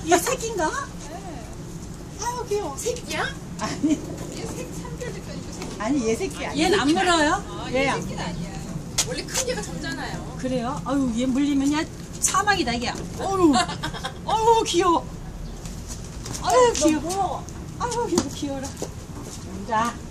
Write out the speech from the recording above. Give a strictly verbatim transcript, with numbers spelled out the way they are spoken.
얘 새끼인가? 네. 아유 귀여워. 새끼야? 아니 얘색 삼 개월 됐다니까 새끼. 아니 얘 새끼 아니야. 얘는 안 물어요? 아, 얘 얘야. 새끼는 아니야. 원래 큰 개가 젊잖아요. 그래요? 아유, 얘 물리면 야 사망이다, 이게. 어우, 어우, 귀여워. 아유, 귀여워. 아유, 귀여워, 귀여워라. 자.